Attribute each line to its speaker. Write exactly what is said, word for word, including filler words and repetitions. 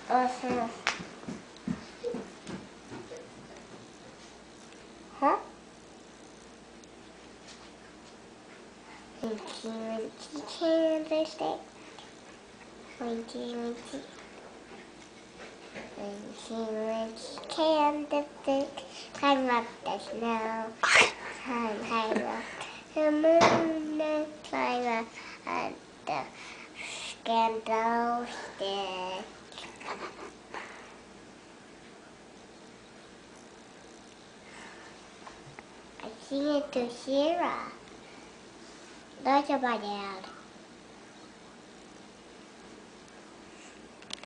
Speaker 1: Uh-huh. Huh? Winky, winky candlestick. Winky, winky. Winky, winky candlestick. Climb up the snow. Climb high up the moon and climb up at the candlestick. I sing it to Shira. That's about it.